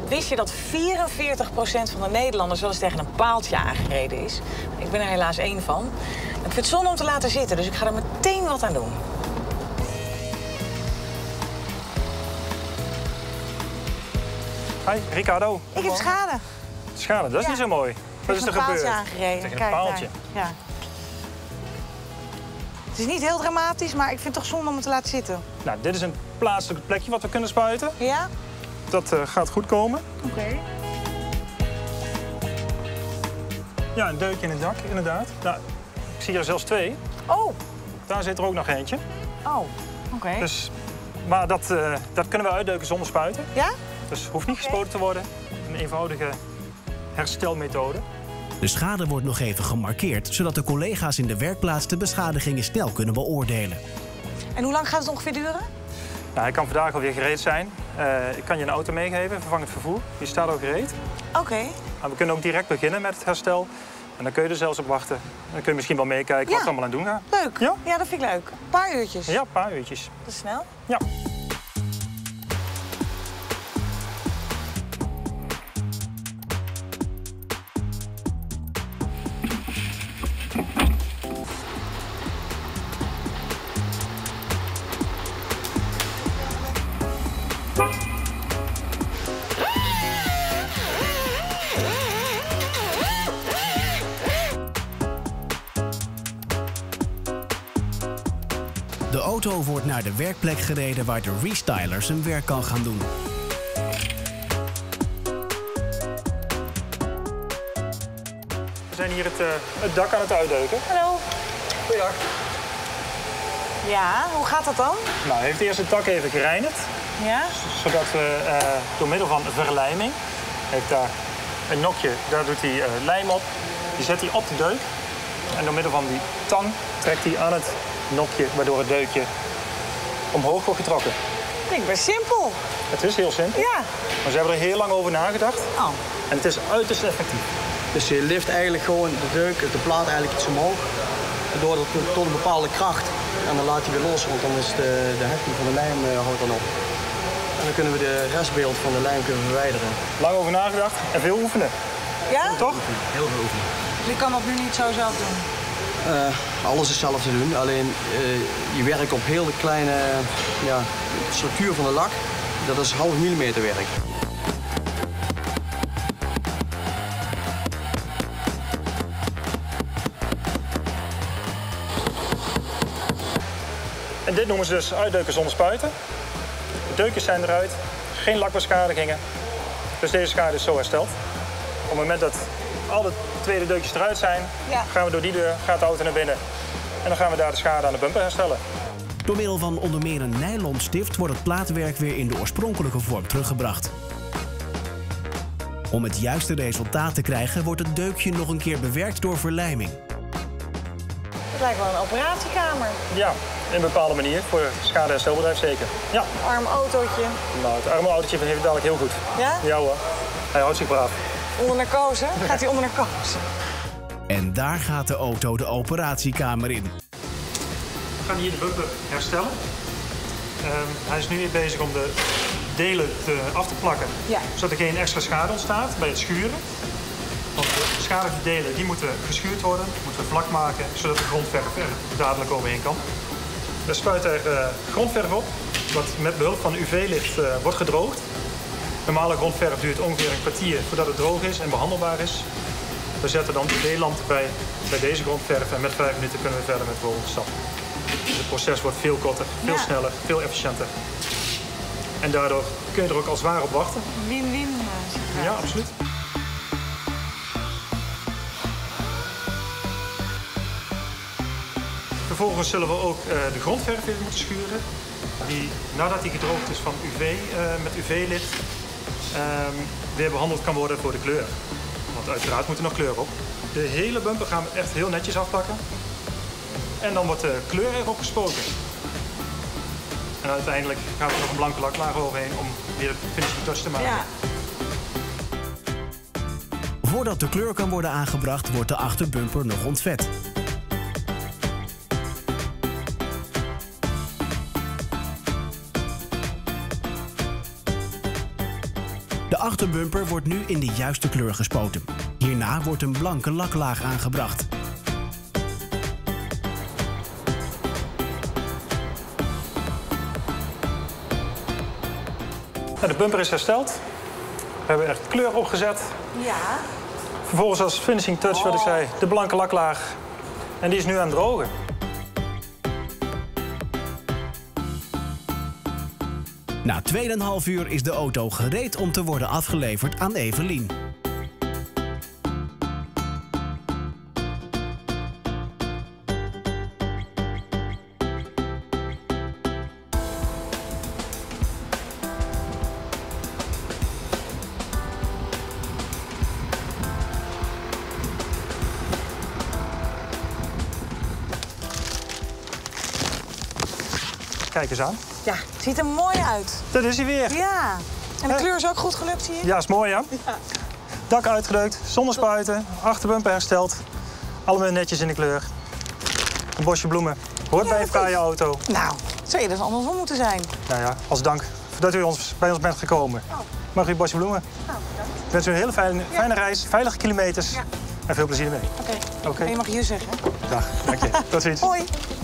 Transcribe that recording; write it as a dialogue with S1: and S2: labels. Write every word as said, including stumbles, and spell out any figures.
S1: Wist je dat vierenveertig procent van de Nederlanders wel eens tegen een paaltje aangereden is? Ik ben er helaas één van. Ik vind het zonde om te laten zitten, dus ik ga er meteen wat aan doen.
S2: Hi, Ricardo.
S1: Ik heb schade.
S2: Schade, dat is
S1: Ja.
S2: niet zo mooi. Wat is er
S1: een
S2: gebeurd?
S1: paaltje aangereden.
S2: Tegen een
S1: Kijk
S2: paaltje.
S1: daar. Ja. Het is niet heel dramatisch, maar ik vind het toch zonde om het te laten zitten.
S2: Nou, dit is een plaatselijk plekje wat we kunnen spuiten.
S1: Ja?
S2: Dat uh, gaat goed komen.
S1: Oké. Okay.
S2: Ja, een deukje in het dak, inderdaad. Nou, ik zie er zelfs twee.
S1: Oh.
S2: Daar zit er ook nog eentje.
S1: Oh, oké. Okay.
S2: Dus, maar dat, uh, dat kunnen we uitdeuken zonder spuiten.
S1: Ja?
S2: Dus het hoeft niet gespoten okay. te worden. Een eenvoudige herstelmethode.
S3: De schade wordt nog even gemarkeerd, zodat de collega's in de werkplaats de beschadigingen snel kunnen beoordelen.
S1: En hoe lang gaat het ongeveer duren?
S2: Nou, hij kan vandaag alweer gereed zijn. Uh, ik kan je een auto meegeven, vervangend vervoer. Die staat al gereed.
S1: Oké. Okay.
S2: We kunnen ook direct beginnen met het herstel. En dan kun je er zelfs op wachten. Dan kun je misschien wel meekijken ja. wat we allemaal aan doen gaan.
S1: Leuk. Ja? Ja, dat vind ik leuk. Een paar uurtjes.
S2: Ja, een paar uurtjes.
S1: Dat is snel.
S2: Ja.
S3: De auto wordt naar de werkplek gereden waar de restyler zijn werk kan gaan doen.
S2: We zijn hier het, uh, het dak aan het uitdeuken.
S1: Hallo.
S2: Goeiedag.
S1: Ja, hoe gaat dat dan?
S2: Nou, hij heeft eerst het dak even gereinigd.
S1: Ja?
S2: Zodat we uh, door middel van verlijming, heeft daar een nokje, daar doet hij uh, lijm op. Die zet hij op de deuk. En door middel van die tang trekt hij aan het nokje, waardoor het deukje omhoog wordt getrokken.
S1: Klinkt best simpel.
S2: Het is heel simpel.
S1: Ja.
S2: Maar ze hebben er heel lang over nagedacht.
S1: Oh.
S2: En het is uiterst effectief.
S4: Dus je lift eigenlijk gewoon de deuk, de plaat eigenlijk iets omhoog. Door tot, tot een bepaalde kracht. En dan laat hij weer los, want dan is de, de hechting van de lijm uh, houdt dan op. En dan kunnen we de restbeeld van de lijm kunnen verwijderen.
S2: Lang over nagedacht en veel oefenen.
S1: Ja?
S2: Toch?
S4: Heel veel oefenen.
S1: Dus ik kan dat nu niet zo zelf doen?
S4: Uh, alles is zelf te doen, alleen uh, je werkt op heel kleine ja, structuur van de lak. Dat is half millimeter werk.
S2: En dit noemen ze dus uitdeuken zonder spuiten. De deukjes zijn eruit, geen lakbeschadigingen. Dus deze schade is zo hersteld. Op het moment dat alle tweede deukjes eruit zijn, ja. gaan we door die deur, gaat de auto naar binnen. En dan gaan we daar de schade aan de bumper herstellen.
S3: Door middel van onder meer een nylonstift wordt het plaatwerk weer in de oorspronkelijke vorm teruggebracht. Om het juiste resultaat te krijgen wordt het deukje nog een keer bewerkt door verlijming.
S1: Het lijkt wel een operatiekamer.
S2: Ja, in een bepaalde manier. Voor schadeherstelbedrijf zeker. Ja.
S1: Een arm autootje.
S2: Nou, het arme autootje heeft het dadelijk heel goed.
S1: Ja?
S2: Ja hoor. Hij houdt zich braaf.
S1: Onder narcose? Gaat hij onder narcose?
S3: En daar gaat de auto de operatiekamer in.
S2: We gaan hier de bumper herstellen. Uh, hij is nu weer bezig om de delen te, af te plakken.
S1: Ja.
S2: Zodat er geen extra schade ontstaat bij het schuren. Want de beschadigde delen die moeten geschuurd worden, moeten we vlak maken, zodat de grondverf er dadelijk overheen kan. We spuiten er uh, grondverf op, wat met behulp van U V-licht uh, wordt gedroogd. Normale grondverf duurt ongeveer een kwartier voordat het droog is en behandelbaar is. We zetten dan U V-lamp bij, bij deze grondverf en met vijf minuten kunnen we verder met de volgende stap. Dus het proces wordt veel korter, veel ja. sneller, veel efficiënter. En daardoor kun je er ook als het ware op wachten.
S1: Win-win.
S2: Ja, absoluut. Vervolgens zullen we ook uh, de grondverf even moeten schuren. Die, nadat die gedroogd is van U V, uh, met U V-licht, uh, weer behandeld kan worden voor de kleur. Want uiteraard moet er nog kleur op. De hele bumper gaan we echt heel netjes afplakken. En dan wordt de kleur erop gespoten. En uiteindelijk gaan we er nog een blanke laklaag overheen om weer de finishing touch te maken.
S1: Ja.
S3: Voordat de kleur kan worden aangebracht, wordt de achterbumper nog ontvet. De achterbumper wordt nu in de juiste kleur gespoten. Hierna wordt een blanke laklaag aangebracht.
S2: De bumper is hersteld. We hebben echt kleur opgezet.
S1: Ja.
S2: Vervolgens als finishing touch, wat ik zei, de blanke laklaag. En die is nu aan het drogen.
S3: Na twee komma vijf uur is de auto gereed om te worden afgeleverd aan Evelien.
S2: Kijk eens aan.
S1: Ja, het ziet er mooi uit.
S2: Dat is hij weer.
S1: Ja. En de
S2: Hè?
S1: kleur is ook goed gelukt hier?
S2: Ja, is mooi, hè?
S1: Ja.
S2: Dak uitgedrukt, zonder spuiten, achterbumper hersteld. Allemaal netjes in de kleur. Een bosje bloemen. Hoort
S1: Ja,
S2: bij een fraaie
S1: precies.
S2: auto.
S1: Nou, zou je dus andersom moeten zijn.
S2: Nou ja, als dank dat u ons, bij ons bent gekomen.
S1: Oh.
S2: Mag u een bosje bloemen?
S1: Nou, bedankt.
S2: Ik wens u een hele fijne, fijne reis, veilige kilometers.
S1: Ja.
S2: En veel plezier mee.
S1: Oké.
S2: Oké.
S1: En je mag je zeggen.
S2: Dag, dank je. Tot ziens.
S1: Hoi.